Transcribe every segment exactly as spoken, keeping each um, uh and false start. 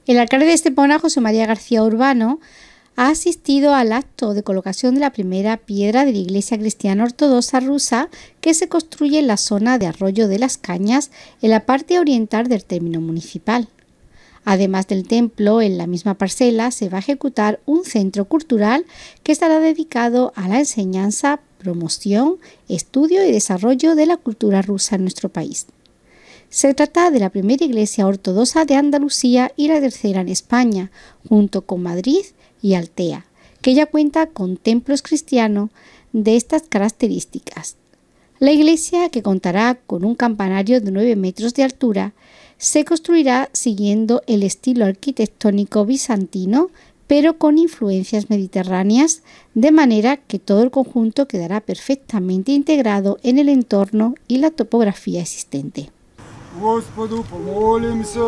El alcalde de Estepona, José María García Urbano, ha asistido al acto de colocación de la primera piedra de la Iglesia Cristiana Ortodoxa rusa que se construye en la zona de Arroyo de las Cañas, en la parte oriental del término municipal. Además del templo, en la misma parcela se va a ejecutar un centro cultural que estará dedicado a la enseñanza, promoción, estudio y desarrollo de la cultura rusa en nuestro país. Se trata de la primera iglesia ortodoxa de Andalucía y la tercera en España, junto con Madrid y Altea, que ya cuenta con templos cristianos de estas características. La iglesia, que contará con un campanario de nueve metros de altura, se construirá siguiendo el estilo arquitectónico bizantino, pero con influencias mediterráneas, de manera que todo el conjunto quedará perfectamente integrado en el entorno y la topografía existente. Господу помолимся.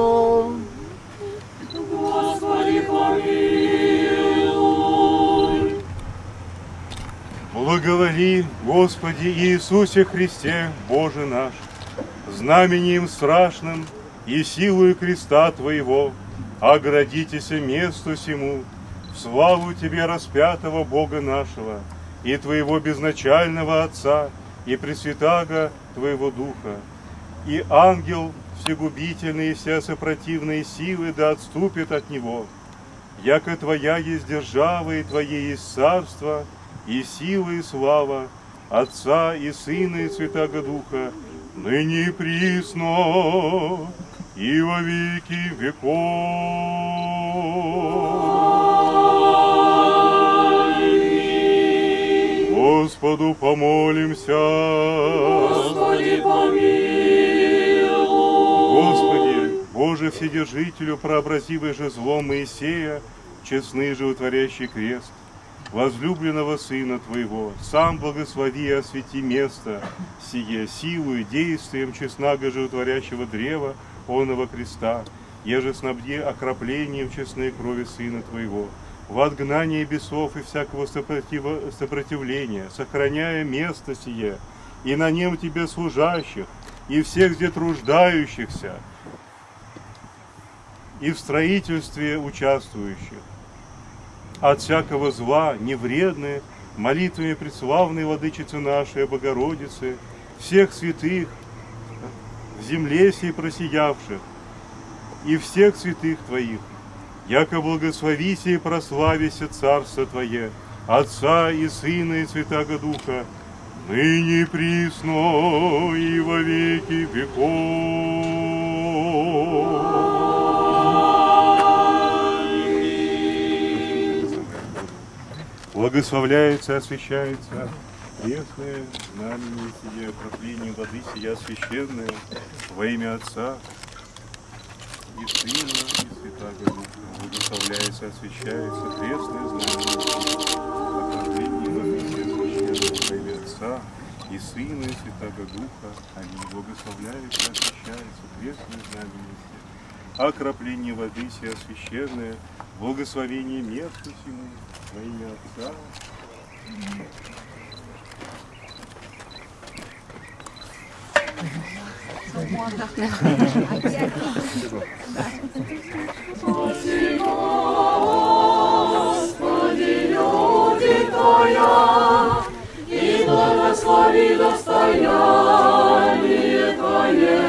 Господи, помилуй. Благоволи, Господи Иисусе Христе, Боже наш, знамением страшным и силою креста Твоего, оградитеся месту сему, в славу Тебе распятого Бога нашего, и Твоего безначального Отца, и Пресвятаго Твоего Духа, и ангел всегубительный и вся сопротивные силы да отступит от него, яко Твоя есть держава, и Твое есть царство, и сила, и слава, Отца и Сына, и Святаго Духа, ныне и присно, и во веки веков. Господу помолимся. Господи, помилуй. Господи, Боже Вседержителю, прообразивый же злом Моисея, честный животворящий крест, возлюбленного Сына Твоего, сам благослови и освети место сие силою, действием честного животворящего древа оного креста, еже снабди окроплением честной крови Сына Твоего, в отгнании бесов и всякого сопротивления, сохраняя место сие, и на нем Тебе служащих, и всех где труждающихся, и в строительстве участвующих, от всякого зла, невредны, молитвами преславной Владычицы нашей Богородицы, всех святых, в земле сей просиявших, и всех святых Твоих, яко благословися и прославися Царство Твое, Отца и Сына и Святаго Духа, ныне и присно и во веки веков. Благословляется, освящается крестное знамение сие, окропление воды сия священное, во имя Отца и Сына и Святаго Духа. Благословляется, освящается крестное знамение сие, окропление воды сия священное, во имя Отца и Сына и Святаго Духа. Аминь. Благословляется, освящается крестное знамение сие, окропление воды сия священное, благословение месту сему, во имя Отца. Господи, люди Твоя, и благослови достояние Твое,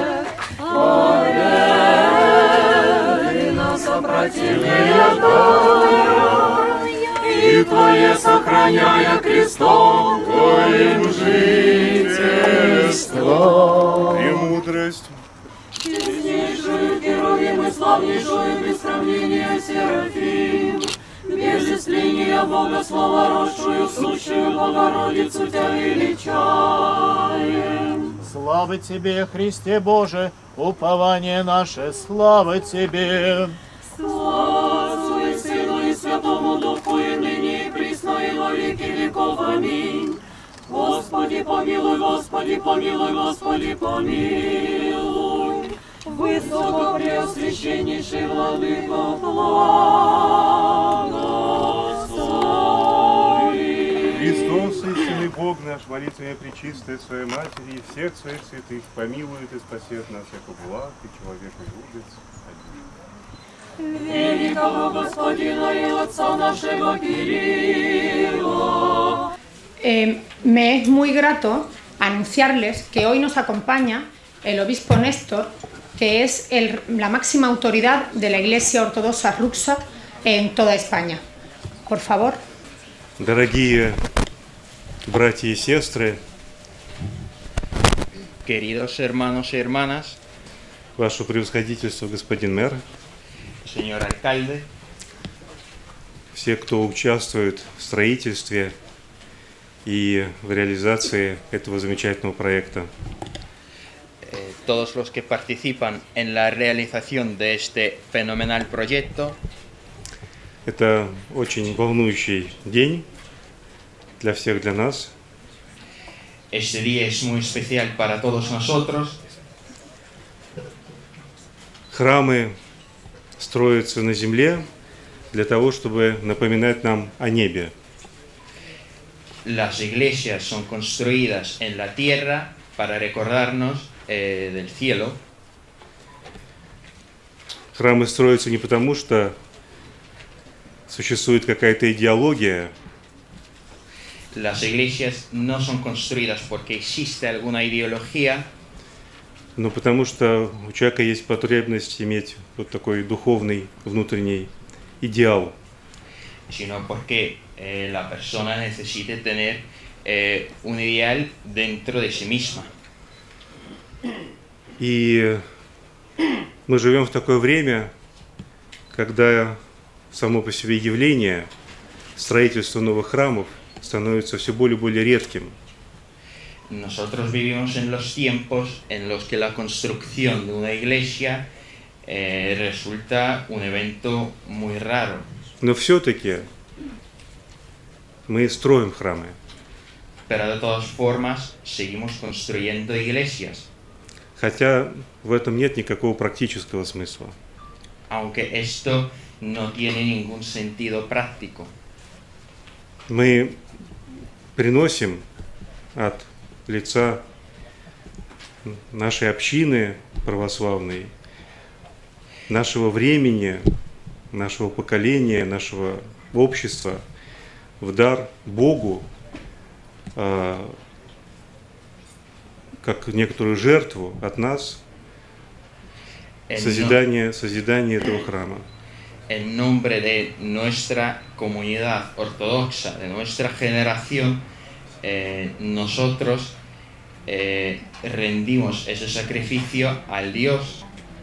повери на сопротивление Твое, и Твое сохраняя крестом Твоим жительство. Премудрость. Честнейшую героем и славнейшую без сравнения Серафим, без истления Бога слова росшую, сущую Богородицу Тебя величаем. Слава Тебе, Христе Боже, упование наше, слава Тебе. Слава Отцу и Сыну и Святому Духу, и ныне и присно и во веки веков. Аминь. Господи, помилуй, Господи, помилуй, Господи, помилуй. Высокопреосвященнейший Владыко, благослови. Христос, истинный Бог наш, молитвами пречистой Своей Матери и всех Своих святых, помилует и спасет нас, яко благ и человека любит. Аминь. великого господина и отца нашего Кирилла. Eh, me es muy grato anunciarles que hoy nos acompaña el obispo Néstor, que es el, la máxima autoridad de la Iglesia Ortodoxa rusa en toda España. Por favor. Дорогие братья и сестры, queridos hermanos y hermanas, Ваше Превосходительство, господин мэр, señor alcalde, все, кто участвует в строительстве и в реализации этого замечательного проекта. eh, todos los que participan en la realización de este fenomenal proyecto. Это очень волнующий день для всех, для нас. Este día es muy especial para todos nosotros. Храмы строятся на земле для того, чтобы напоминать нам о небе. Las iglesias son construidas en la tierra para recordarnos eh, del cielo. Храмы строятся не потому, что существует какая-то идеология, Las iglesias no son construidas porque existe alguna ideología, но потому что у человека есть потребность иметь вот такой духовный внутренний идеал. sino porque eh, la persona necesite tener eh, un ideal dentro de sí misma. И мы живем в такое время, когда само по себе явление строительства новых храмов становится все более и более редким. Nosotros vivimos en los tiempos en los que la construcción de una iglesia eh, resulta un evento muy raro. Но все-таки мы строим храмы. Pero de todas formas seguimos construyendo iglesias, Хотя в этом нет никакого практического смысла. aunque esto no tiene ningún sentido práctico. Мы приносим от лица нашей общины православной, нашего времени, нашего поколения, нашего общества в дар Богу, э, как некоторую жертву от нас, En, no- созидание, созидание этого храма. en nombre de nuestra comunidad ortodoxa, de nuestra generación, eh, nosotros eh, rendimos ese sacrificio al Dios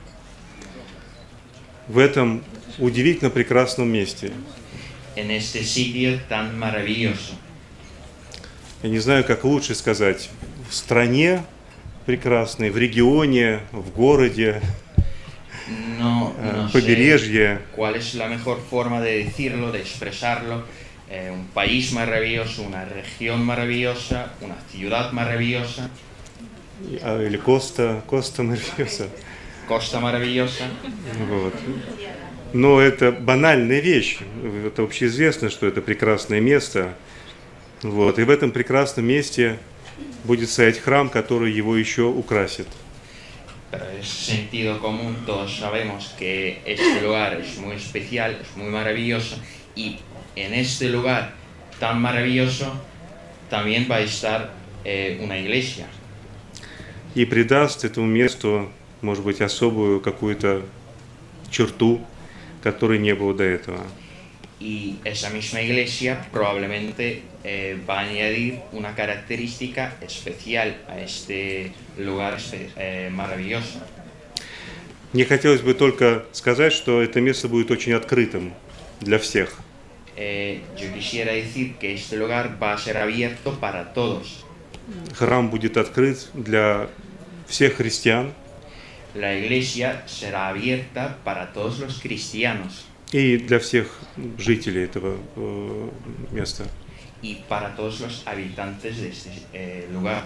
В этом удивительно прекрасном месте. en este sitio tan maravilloso. Я не знаю, как лучше сказать, в стране прекрасной, в регионе, в городе, No, э, no sé побережье. cuál es la mejor forma de decirlo, de expresarlo. Eh, un país maravilloso, una región maravillosa, una ciudad maravillosa, А, или Коста, Коста Марвиоса. costa maravillosa. Вот. Но это банальная вещь. Это общеизвестно, что это прекрасное место. Вот. И в этом прекрасном месте будет стоять храм, который его еще украсит. Pero es sentido común, todos sabemos que este lugar es muy especial, es muy maravilloso, y en este lugar tan maravilloso también va a estar eh, una iglesia. И придаст этому месту, может быть, особую какую-то черту, которой не было до этого. Y esa misma iglesia probablemente eh, va a añadir una característica especial a este lugar espe- eh, maravilloso. Мне хотелось бы только сказать, что это место будет очень открытым для всех. Eh, yo quisiera decir que este lugar va a ser abierto para todos. Храм будет открыт для всех христиан La iglesia será abierta para todos los cristianos и для всех жителей этого э, места. y para todos los habitantes de este eh, lugar.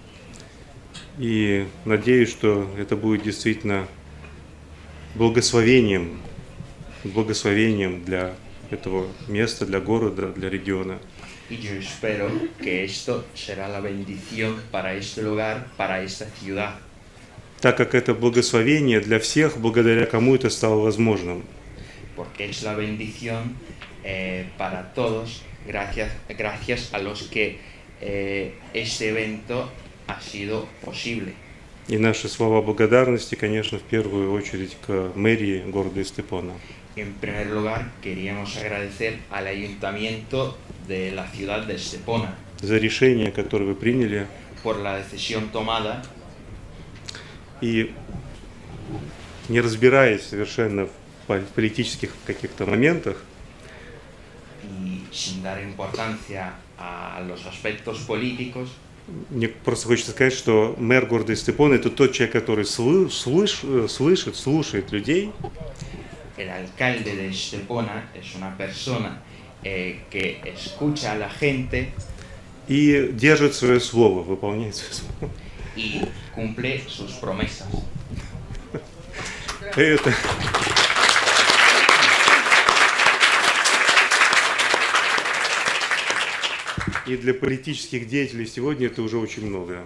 И надеюсь, что это будет действительно благословением, благословением для этого места, для города, для региона. Y yo espero que esto será la bendición para este lugar, para esta ciudad. Так как это благословение для всех, благодаря кому это стало возможным. porque es la bendición eh, para todos, gracias, gracias a los que eh, este evento ha sido posible. И наши слова благодарности, конечно, в первую очередь к мэрии города Estepona. En primer lugar, queríamos agradecer al ayuntamiento de la ciudad de Estepona За решение, которое вы приняли. por la decisión tomada. И не разбираясь совершенно в политических каких-то моментах, Y sin dar importancia a los aspectos políticos, мне просто хочется сказать, что мэр города Estepona — это тот человек, который слы, слыш, слышит, слушает людей. el alcalde de Estepona es una persona eh, que escucha a la gente И держит свое слово, выполняет свое слово. y cumple sus promesas. Это... И для политических деятелей сегодня это уже очень много.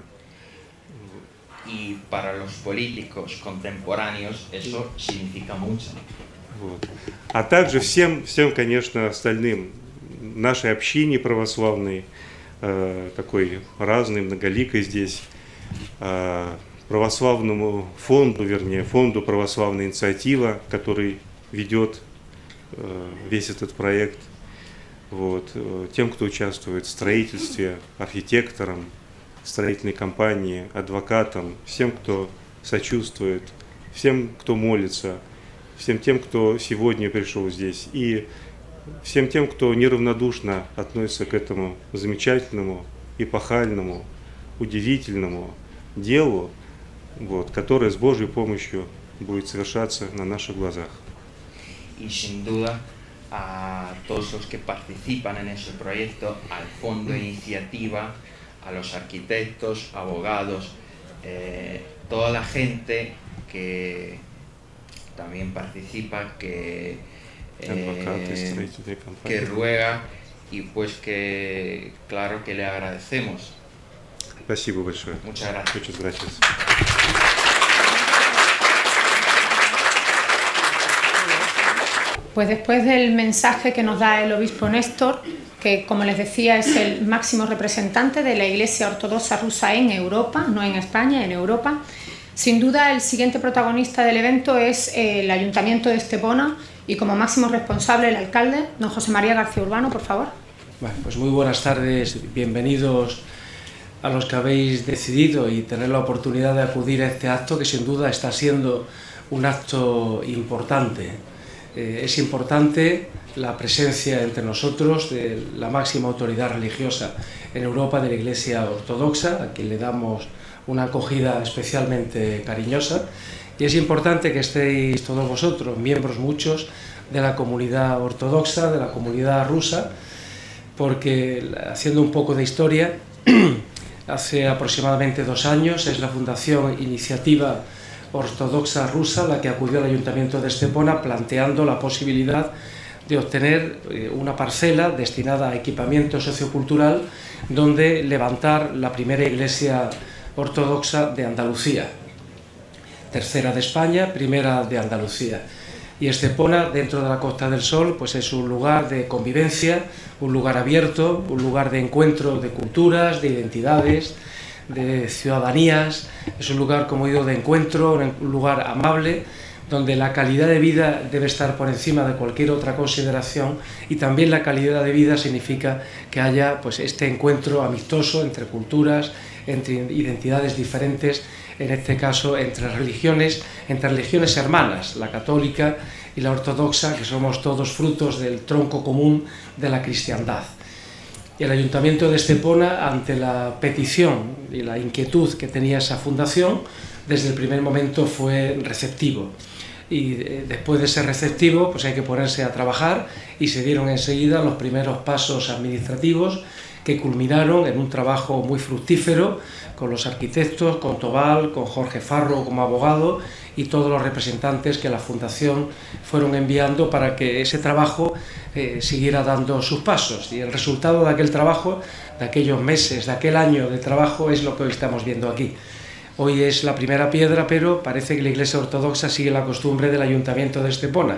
Y para los políticos contemporáneos eso significa mucho. Вот. А также всем, всем, конечно, остальным, нашей общине православной, э, такой разной, многоликой здесь, э, православному фонду, вернее, фонду «Православная инициатива», который ведет э, весь этот проект, вот, э, тем, кто участвует в строительстве, архитекторам, строительной компании, адвокатам, всем, кто сочувствует, всем, кто молится, всем тем, кто сегодня пришел здесь, и всем тем, кто неравнодушно относится к этому замечательному, эпохальному, удивительному делу, вот, которое с Божьей помощью будет совершаться на наших глазах. Y sin duda a todos los que participan en ese proyecto, al Fondo de Iniciativa, a los arquitectos, abogados, eh, toda la gente que también participa, que, eh, que ruega y pues que claro que le agradecemos. Спасибо большое. Muchas gracias. Muchas gracias. Pues después del mensaje que nos da el obispo Néstor, que como les decía es el máximo representante de la Iglesia Ortodoxa rusa en Europa, no en España, en Europa, sin duda el siguiente protagonista del evento es el Ayuntamiento de Estepona y como máximo responsable el alcalde, don José María García Urbano, por favor. Bueno, pues muy buenas tardes, bienvenidos a los que habéis decidido y tener la oportunidad de acudir a este acto que sin duda está siendo un acto importante. Eh, es importante la presencia entre nosotros de la máxima autoridad religiosa en Europa de la Iglesia Ortodoxa, a quien le damos una acogida especialmente cariñosa, y es importante que estéis todos vosotros, miembros muchos de la comunidad ortodoxa, de la comunidad rusa, porque haciendo un poco de historia, hace aproximadamente dos años es la Fundación Iniciativa Ortodoxa Rusa la que acudió al Ayuntamiento de Estepona planteando la posibilidad de obtener una parcela destinada a equipamiento sociocultural donde levantar la primera iglesia ortodoxa de Andalucía, tercera de España, primera de Andalucía. Y Estepona, dentro de la Costa del Sol, pues es un lugar de convivencia, un lugar abierto, un lugar de encuentro de culturas, de identidades, de ciudadanías. Es un lugar, como digo, de encuentro, un lugar amable, donde la calidad de vida debe estar por encima de cualquier otra consideración, y también la calidad de vida significa que haya pues, este encuentro amistoso entre culturas, entre identidades diferentes, en este caso entre religiones, entre religiones hermanas, la católica y la ortodoxa, que somos todos frutos del tronco común de la cristiandad. Y el Ayuntamiento de Estepona, ante la petición y la inquietud que tenía esa fundación, desde el primer momento fue receptivo. Y después de ser receptivo, pues hay que ponerse a trabajar, y se dieron enseguida los primeros pasos administrativos que culminaron en un trabajo muy fructífero con los arquitectos, con Tobal, con Jorge Farro como abogado y todos los representantes que la Fundación fueron enviando para que ese trabajo eh, siguiera dando sus pasos. Y el resultado de aquel trabajo, de aquellos meses, de aquel año de trabajo, es lo que hoy estamos viendo aquí. Hoy es la primera piedra, pero parece que la Iglesia Ortodoxa sigue la costumbre del Ayuntamiento de Estepona,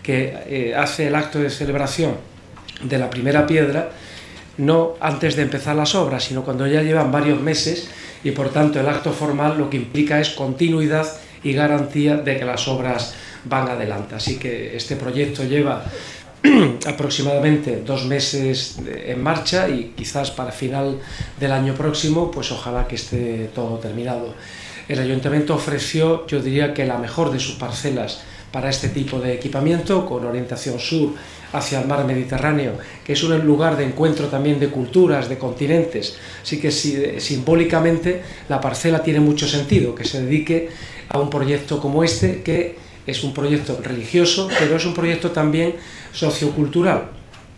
que eh, hace el acto de celebración de la primera piedra no antes de empezar las obras, sino cuando ya llevan varios meses, y por tanto el acto formal lo que implica es continuidad y garantía de que las obras van adelante. Así que este proyecto lleva aproximadamente dos meses en marcha y quizás para final del año próximo, pues ojalá que esté todo terminado. El Ayuntamiento ofreció, yo diría que la mejor de sus parcelas para este tipo de equipamiento, con orientación sur hacia el mar Mediterráneo, que es un lugar de encuentro también de culturas, de continentes. Así que si, simbólicamente la parcela tiene mucho sentido, que se dedique a un proyecto como este, que es un proyecto religioso, pero es un proyecto también sociocultural.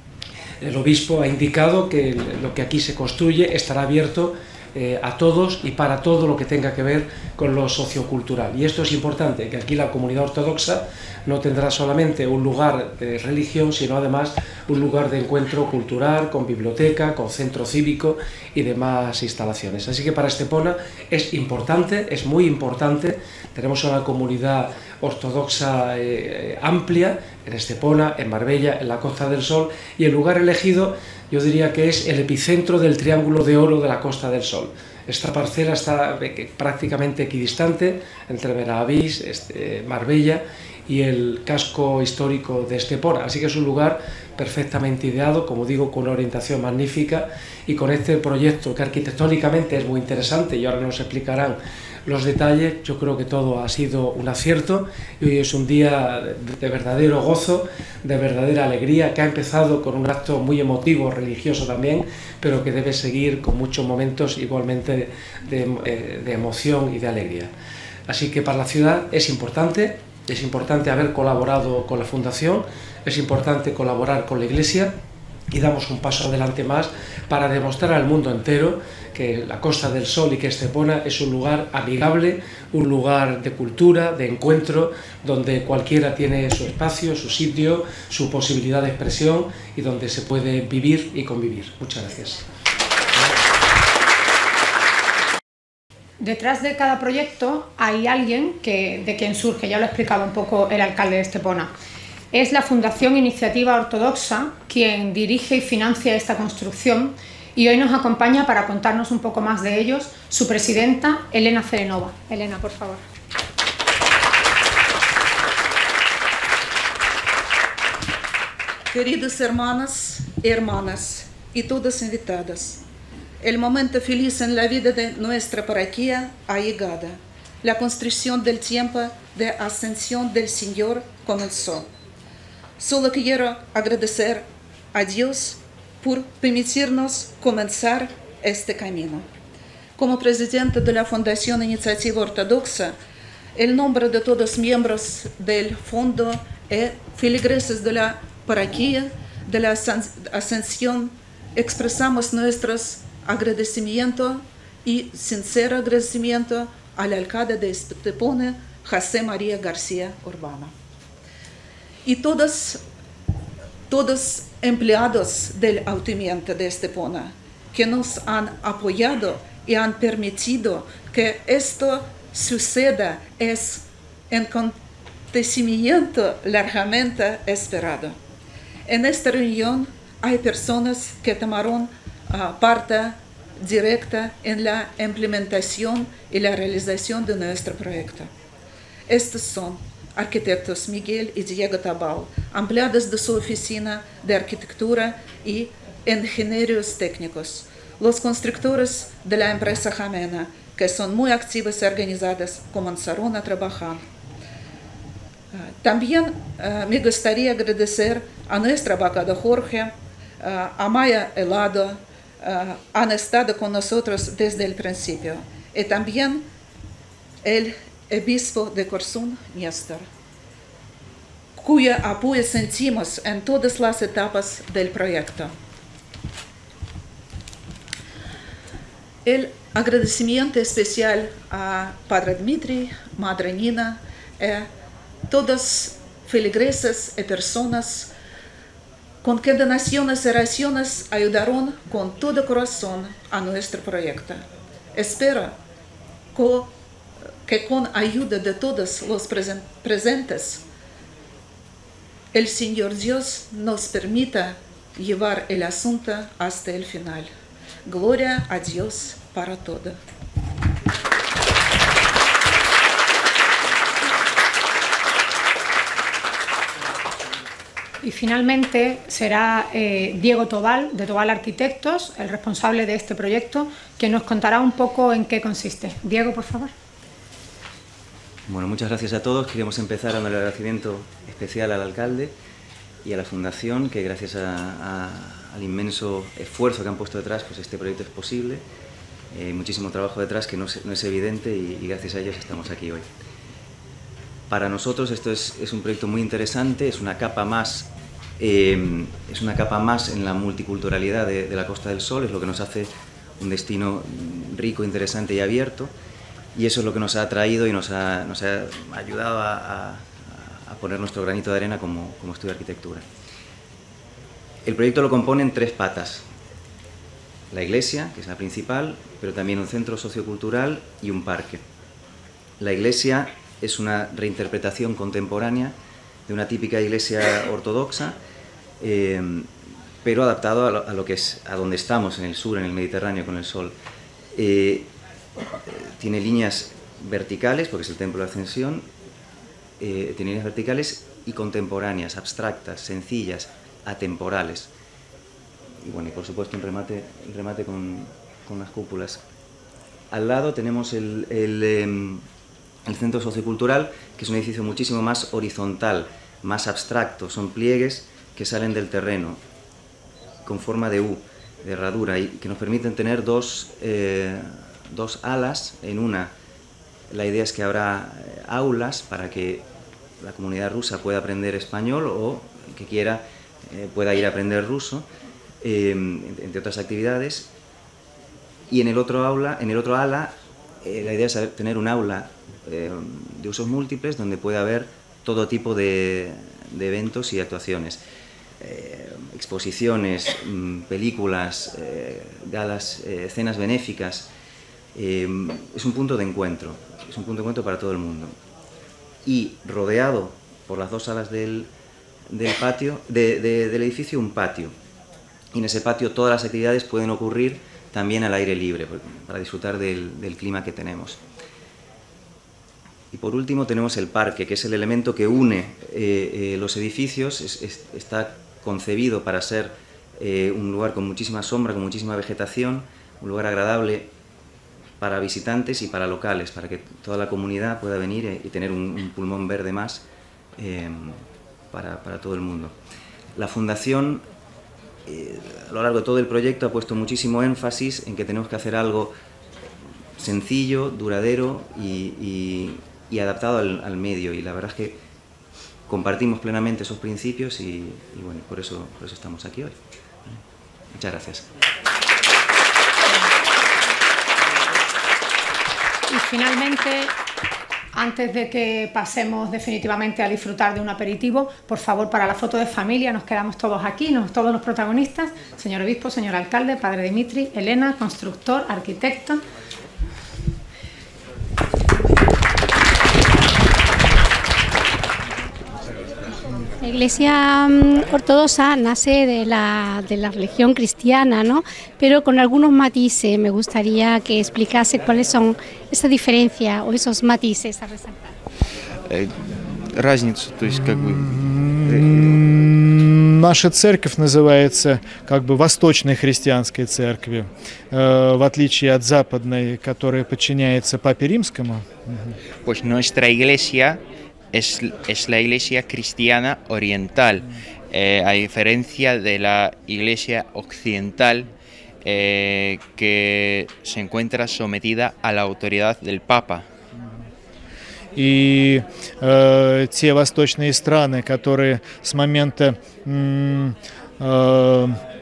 El obispo ha indicado que lo que aquí se construye estará abierto eh, a todos y para todo lo que tenga que ver con lo sociocultural. Y esto es importante, que aquí la comunidad ortodoxa no tendrá solamente un lugar de religión, sino además un lugar de encuentro cultural, con biblioteca, con centro cívico y demás instalaciones. Así que para Estepona es importante, es muy importante. Tenemos una comunidad ortodoxa eh, amplia en Estepona, en Marbella, en la Costa del Sol, y el lugar elegido yo diría que es el epicentro del Triángulo de Oro de la Costa del Sol. Esta parcela está prácticamente equidistante entre Benavís, este, Marbella y el casco histórico de Estepona, así que es un lugar perfectamente ideado, como digo, con una orientación magnífica, y con este proyecto que arquitectónicamente es muy interesante y ahora nos explicarán los detalles. Yo creo que todo ha sido un acierto y hoy es un día de verdadero gozo, de verdadera alegría, que ha empezado con un acto muy emotivo, religioso también, pero que debe seguir con muchos momentos igualmente de, de, de emoción y de alegría. Así que para la ciudad es importante, es importante haber colaborado con la Fundación, es importante colaborar con la Iglesia, y damos un paso adelante más para demostrar al mundo entero que la Costa del Sol y que Estepona es un lugar amigable, un lugar de cultura, de encuentro, donde cualquiera tiene su espacio, su sitio, su posibilidad de expresión y donde se puede vivir y convivir. Muchas gracias. Detrás de cada proyecto hay alguien que, de quien surge, ya lo explicaba un poco el alcalde de Estepona. Es la Fundación Iniciativa Ortodoxa quien dirige y financia esta construcción, y hoy nos acompaña para contarnos un poco más de ellos su presidenta, Elena Cerenova. Elena, por favor. Queridos hermanos y hermanas y todas invitadas, el momento feliz en la vida de nuestra parroquia ha llegado. La construcción del tiempo de ascensión del Señor comenzó. Solo quiero agradecer a Dios por permitirnos comenzar este camino. Como presidente de la Fundación Iniciativa Ortodoxa, el nombre de todos los miembros del fondo y feligreses de la parroquia de la Ascensión, expresamos nuestros agradecimientos y sincero agradecimiento al alcalde de Estepona, José María García Urbano. Y todos, todos empleados del Ayuntamiento de Estepona que nos han apoyado y han permitido que esto suceda es un acontecimiento largamente esperado. En esta reunión hay personas que tomaron uh, parte directa en la implementación y la realización de nuestro proyecto. Estos son arquitectos Miguel y Diego Tabal, empleados de su oficina de arquitectura y ingenieros técnicos, los constructores de la empresa Jamena, que son muy activos y organizados, comenzaron a trabajar. También uh, me gustaría agradecer a nuestra abogada Jorge, uh, a Maya Helado, uh, han estado con nosotros desde el principio, y también el obispo de Corsun, Néstor, cuyo apoyo sentimos en todas las etapas del proyecto. El agradecimiento especial a Padre Dmitry, Madre Nina, a todos feligreses y personas con que donaciones y oraciones ayudaron con todo corazón a nuestro proyecto. Espero que con ayuda de todos los presentes el Señor Dios nos permita llevar el asunto hasta el final. Gloria a Dios para todo. Y finalmente será eh, Diego Tobal, de Tobal Arquitectos, el responsable de este proyecto, que nos contará un poco en qué consiste. Diego, por favor. Bueno, muchas gracias a todos. Queremos empezar dando el agradecimiento especial al alcalde y a la Fundación, que gracias a, a, al inmenso esfuerzo que han puesto detrás, pues este proyecto es posible. Hay eh, muchísimo trabajo detrás que no es, no es evidente y, y gracias a ellos estamos aquí hoy. Para nosotros esto es, es un proyecto muy interesante, es una capa más, eh, es una capa más en la multiculturalidad de, de la Costa del Sol, es lo que nos hace un destino rico, interesante y abierto, y eso es lo que nos ha atraído y nos ha, nos ha ayudado a, a, a poner nuestro granito de arena como, como estudio de arquitectura. El proyecto lo componen tres patas: la iglesia, que es la principal, pero también un centro sociocultural y un parque. La iglesia es una reinterpretación contemporánea de una típica iglesia ortodoxa, eh, pero adaptado a lo, a lo que es, a donde estamos, en el sur, en el Mediterráneo, con el sol. Eh, tiene líneas verticales, porque es el templo de Ascensión, eh, tiene líneas verticales y contemporáneas, abstractas, sencillas, atemporales. Y bueno, y por supuesto un remate, un remate con, con las cúpulas. Al lado tenemos el, el eh, el Centro Sociocultural, que es un edificio muchísimo más horizontal, más abstracto, son pliegues que salen del terreno, con forma de U, de herradura, y que nos permiten tener dos, eh, dos alas en una. La idea es que habrá aulas para que la comunidad rusa pueda aprender español o que quiera eh, pueda ir a aprender ruso, eh, entre otras actividades. Y en el otro aula, en el otro ala, eh, la idea es tener un aula eh, de usos múltiples donde pueda haber todo tipo de, de eventos y actuaciones, eh, exposiciones, mmm, películas, eh, galas, eh, cenas benéficas. Eh, es un punto de encuentro, es un punto de encuentro para todo el mundo. Y rodeado por las dos alas del, del patio, de, de, del edificio, un patio. Y en ese patio todas las actividades pueden ocurrir también al aire libre, para disfrutar del, del clima que tenemos. Y por último tenemos el parque, que es el elemento que une eh, eh, los edificios. Es, es, está concebido para ser eh, un lugar con muchísima sombra, con muchísima vegetación, un lugar agradable para visitantes y para locales, para que toda la comunidad pueda venir y tener un, un pulmón verde más eh, para, para todo el mundo. La Fundación, eh, a lo largo de todo el proyecto, ha puesto muchísimo énfasis en que tenemos que hacer algo sencillo, duradero y, y, y adaptado al, al medio, y la verdad es que compartimos plenamente esos principios y, y bueno, por eso, por eso estamos aquí hoy. Muchas gracias. Y finalmente, antes de que pasemos definitivamente a disfrutar de un aperitivo, por favor, para la foto de familia, nos quedamos todos aquí, nos, todos los protagonistas, señor obispo, señor alcalde, padre Dimitri, Elena, constructor, arquitecto. La Iglesia um, ortodoxa nace de la, de la religión cristiana, ¿no? Pero con algunos matices. Me gustaría que explicase cuáles son esa diferencia o esos matices a resaltar. Разницу, то есть как бы... Наша церковь называется как бы Восточной христианской церковью, в отличие от западной, которая подчиняется Папе Римскому. Pues nuestra iglesia Es, es la iglesia cristiana oriental, eh, a diferencia de la iglesia occidental, eh, que se encuentra sometida a la autoridad del Papa. И э, те восточные страны, которые с момента э, э,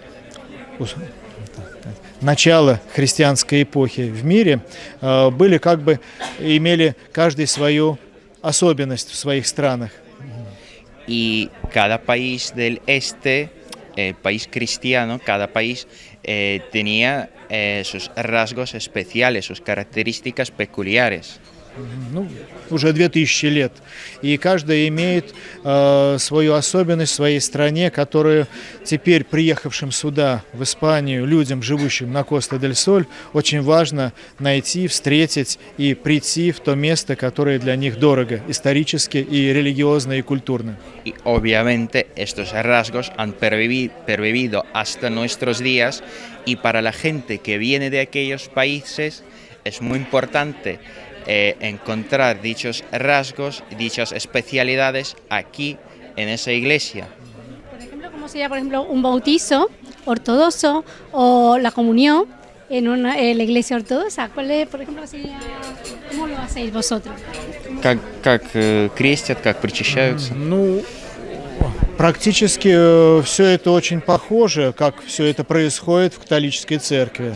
начала христианской эпохи в мире э, были как бы имели каждый свою особенность в своих странах. Y cada país del este, el país cristiano, cada país eh, tenía eh, sus rasgos especiales, sus características peculiares. ну, уже две тысячи лет. И каждая имеет э, свою особенность в своей стране, которую теперь приехавшим сюда, в Испанию, людям, живущим на Коста-дель-Соль, очень важно найти, встретить и прийти в то место, которое для них дорого, исторически и религиозно и культурно. Y obviamente estos rasgos han pervivi- pervivido hasta nuestros días y para la gente que viene de aquellos países es muy importante eh, encontrar dichos rasgos, dichas especialidades aquí en esa iglesia. Por ejemplo, ¿cómo sería, por ejemplo, un bautizo ortodoxo o la comunión en una, en la iglesia ortodoxa? ¿Cuál es, por ejemplo, sería, cómo lo hacéis vosotros? Как, как э, крестят, как причащаются? Ну, практически э, все это очень похоже, как все это происходит в католической церкви.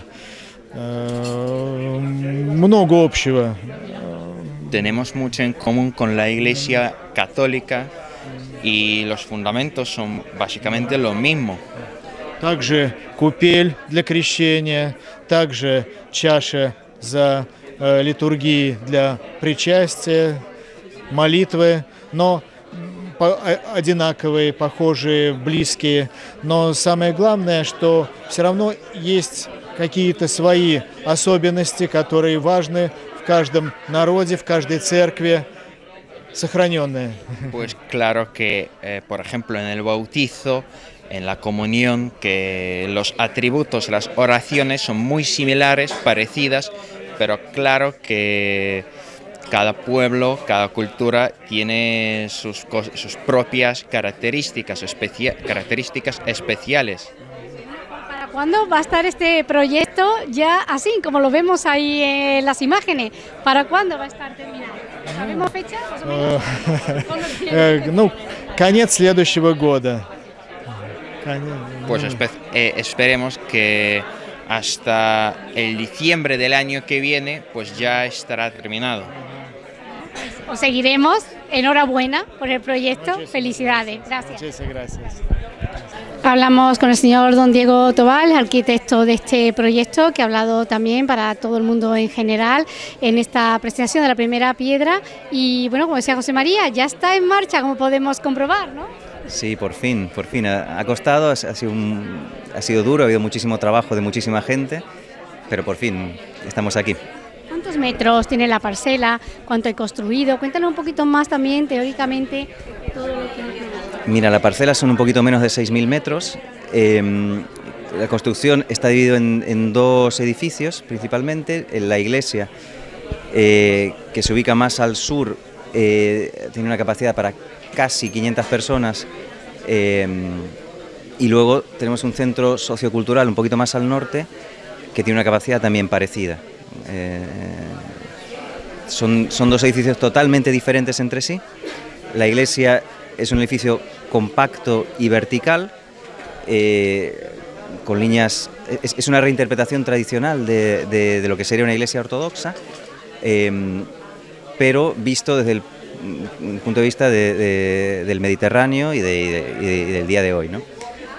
Э, много общего. Tenemos mucho en común con la Iglesia católica y los fundamentos son básicamente los mismos. Также купель для крещения, также чаша за э, литургией для причастия, молитвы, но по, одинаковые, похожие, близкие. Но самое главное, что все равно есть какие-то свои особенности, которые важны в каждом народе, в каждой церкви, сохраненные. Pues claro que, eh, por ejemplo, en el bautizo, en la comunión, que los atributos, las oraciones son muy similares, parecidas, pero claro que cada pueblo, cada cultura tiene sus, sus propias características, especia, características especiales. ¿Para cuándo va a estar este proyecto ya así, como lo vemos ahí en las imágenes? ¿Para cuándo va a estar terminado? ¿Sabemos fecha? Ну, конец следующего года. Pues espe eh, esperemos que hasta el diciembre del año que viene pues ya estará terminado. Os seguiremos. Enhorabuena por el proyecto. Felicidades. Gracias. Muchas gracias. Hablamos con el señor don Diego Tobal, arquitecto de este proyecto, que ha hablado también para todo el mundo en general en esta presentación de la primera piedra. Y bueno, como decía José María, ya está en marcha, como podemos comprobar, ¿no? Sí, por fin, por fin. Ha, ha costado, ha sido, un, ha sido duro, ha habido muchísimo trabajo de muchísima gente, pero por fin estamos aquí. ¿Cuántos metros tiene la parcela? ¿Cuánto hay construido? Cuéntanos un poquito más también, teóricamente, todo lo que... Mira, la parcela son un poquito menos de seis mil metros. Eh, la construcción está dividida en, en dos edificios, principalmente. En la iglesia, eh, que se ubica más al sur, eh, tiene una capacidad para casi quinientas personas. Eh, y luego tenemos un centro sociocultural un poquito más al norte, que tiene una capacidad también parecida. Eh, son, son dos edificios totalmente diferentes entre sí. La iglesia es un edificio compacto y vertical, eh, con líneas. Es, es una reinterpretación tradicional de, de, de lo que sería una iglesia ortodoxa, eh, pero visto desde el punto de vista de, de, del Mediterráneo y, de, y, de, y del día de hoy, ¿no?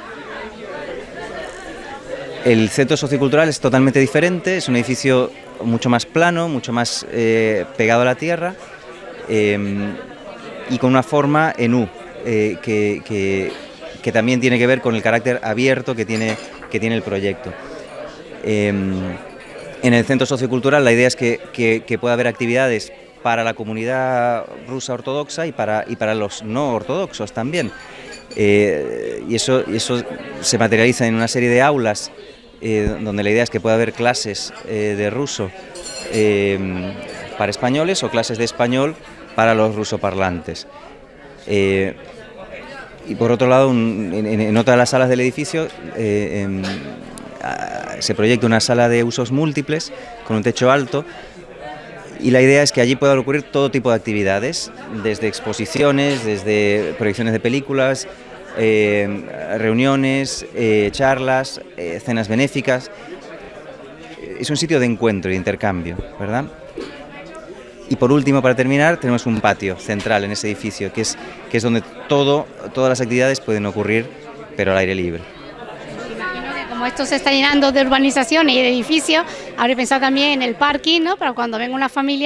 El centro sociocultural es totalmente diferente, es un edificio mucho más plano, mucho más eh, pegado a la tierra, eh, y con una forma en U, eh, que, que, que también tiene que ver con el carácter abierto que tiene, que tiene el proyecto. Eh, en el centro sociocultural la idea es que, que, que pueda haber actividades para la comunidad rusa ortodoxa y para, y para los no ortodoxos también. Eh, y, eso, y eso se materializa en una serie de aulas eh, donde la idea es que pueda haber clases eh, de ruso eh, para españoles o clases de español para los rusoparlantes. Eh, y por otro lado, un, en, en otra de las salas del edificio eh, en, a, se proyecta una sala de usos múltiples con un techo alto, y la idea es que allí puedan ocurrir todo tipo de actividades, desde exposiciones, desde proyecciones de películas, eh, reuniones, eh, charlas, eh, cenas benéficas. Es un sitio de encuentro y de intercambio, ¿verdad? Y por último, para terminar, tenemos un patio central en ese edificio, que es, que es donde todo, todas las actividades pueden ocurrir, pero al aire libre. Imagino que como esto se está llenando de urbanizaciones y de edificios, habré pensado también en el parking, ¿no? Para cuando venga una familia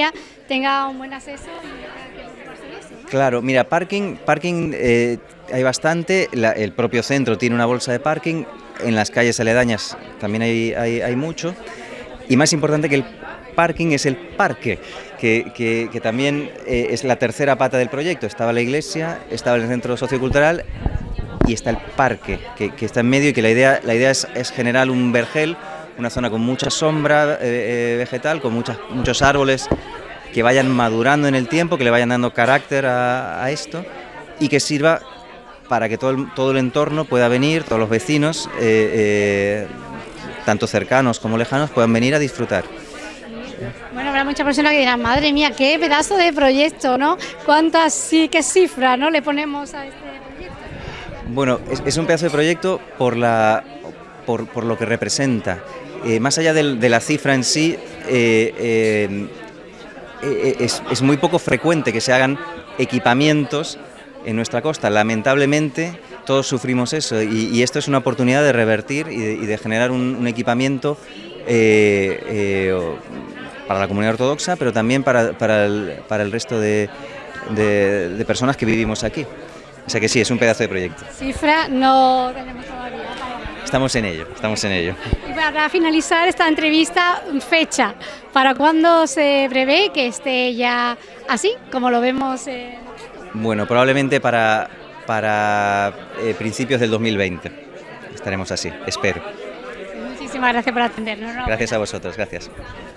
tenga un buen acceso y que preocuparse de eso, ¿no? Claro, mira, parking, parking eh, hay bastante, la, el propio centro tiene una bolsa de parking, en las calles aledañas también hay, hay, hay mucho, y más importante que el parking es el parque, que, que, que también eh, es la tercera pata del proyecto. Estaba la iglesia, estaba el centro sociocultural y está el parque, que, que está en medio, y que la idea, la idea es, es generar un vergel, una zona con mucha sombra eh, eh, vegetal, con muchas, muchos árboles que vayan madurando en el tiempo, que le vayan dando carácter a, a esto, y que sirva para que todo el, todo el entorno pueda venir, todos los vecinos, eh, eh, tanto cercanos como lejanos, puedan venir a disfrutar. Bueno, habrá muchas personas que dirán, madre mía, qué pedazo de proyecto, ¿no? ¿Cuántas, sí, qué cifra, ¿no?, le ponemos a este proyecto? Bueno, es, es un pedazo de proyecto por, la, por, por lo que representa. Eh, más allá de, de la cifra en sí, eh, eh, eh, es, es muy poco frecuente que se hagan equipamientos en nuestra costa. Lamentablemente todos sufrimos eso, y, y esto es una oportunidad de revertir y de, y de generar un, un equipamiento eh, eh, para la comunidad ortodoxa, pero también para, para, el, para el resto de, de, de personas que vivimos aquí. O sea que sí, es un pedazo de proyecto. Cifra no tenemos todavía. Estamos en ello, estamos en ello. Y para finalizar esta entrevista, fecha, ¿para cuándo se prevé que esté ya así, como lo vemos? Eh... Bueno, probablemente para, para eh, principios del dos mil veinte estaremos así, espero. Muchísimas gracias por atendernos. Gracias a vosotros, gracias.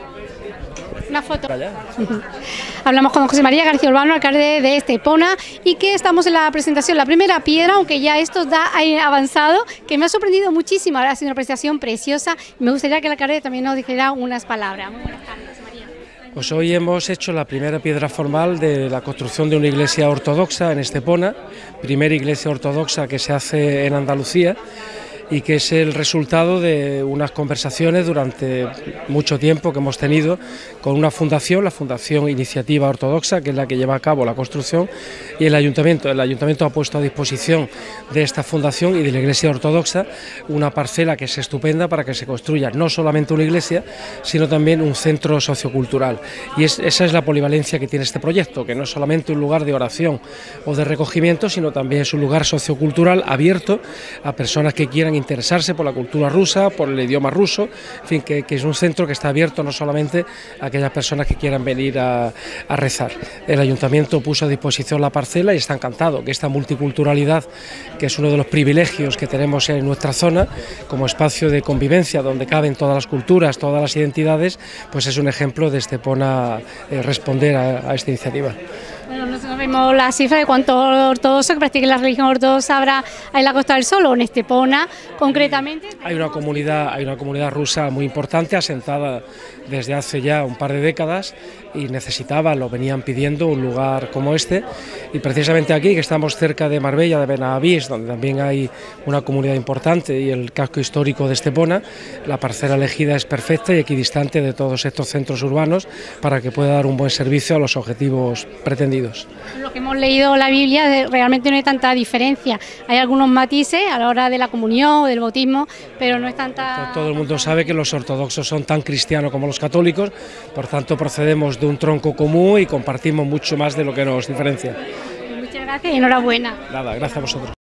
Una foto. Hablamos con José María García Urbano, alcalde de Estepona, y que estamos en la presentación, la primera piedra, aunque ya esto da avanzado, que me ha sorprendido muchísimo. Ha sido una presentación preciosa. Me gustaría que el alcalde también nos dijera unas palabras. Muy buenas tardes, José María. Pues hoy hemos hecho la primera piedra formal de la construcción de una iglesia ortodoxa en Estepona, primera iglesia ortodoxa que se hace en Andalucía, y que es el resultado de unas conversaciones durante mucho tiempo que hemos tenido con una fundación, la Fundación Iniciativa Ortodoxa, que es la que lleva a cabo la construcción, y el Ayuntamiento. El Ayuntamiento ha puesto a disposición de esta fundación y de la Iglesia Ortodoxa una parcela que es estupenda para que se construya no solamente una iglesia, sino también un centro sociocultural. Y es, esa es la polivalencia que tiene este proyecto, que no es solamente un lugar de oración o de recogimiento, sino también es un lugar sociocultural abierto a personas que quieran interesarse por la cultura rusa, por el idioma ruso, en fin, que, que es un centro que está abierto no solamente a aquellas personas que quieran venir a, a rezar. El Ayuntamiento puso a disposición la parcela y está encantado que esta multiculturalidad, que es uno de los privilegios que tenemos en nuestra zona, como espacio de convivencia donde caben todas las culturas, todas las identidades, pues es un ejemplo de Estepona eh, responder a, a esta iniciativa. Bueno, no sabemos la cifra de cuántos ortodoxos que practiquen la religión ortodoxa habrá en la Costa del Sol o en Estepona concretamente. Hay una comunidad, hay una comunidad rusa muy importante, asentada desde hace ya un par de décadas, y necesitaban, lo venían pidiendo, un lugar como este, y precisamente aquí, que estamos cerca de Marbella, de Benavís, donde también hay una comunidad importante, y el casco histórico de Estepona, la parcela elegida es perfecta y equidistante de todos estos centros urbanos para que pueda dar un buen servicio a los objetivos pretendidos. Lo que hemos leído en la Biblia, realmente no hay tanta diferencia, hay algunos matices a la hora de la comunión o del bautismo, pero no es tanta... Todo el mundo sabe que los ortodoxos son tan cristianos como los católicos, por tanto procedemos de un tronco común y compartimos mucho más de lo que nos diferencia. Muchas gracias y enhorabuena. Nada, gracias a vosotros.